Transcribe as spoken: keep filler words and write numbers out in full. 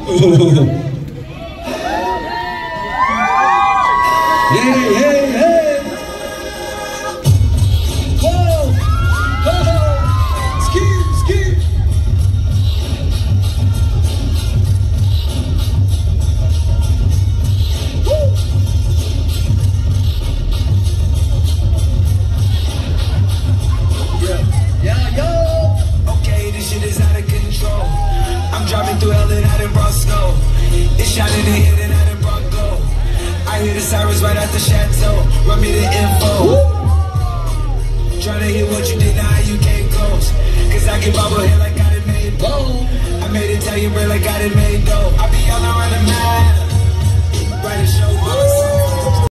Hey, hey, hey! Whoa! Whoa! Skim, skim! Woo! Yeah, yeah, yo! Okay, this shit is out of control. I'm driving through hell and I done brought snow. It's shining in here and I done brought gold. I hear the sirens right at the chateau. Run me the info.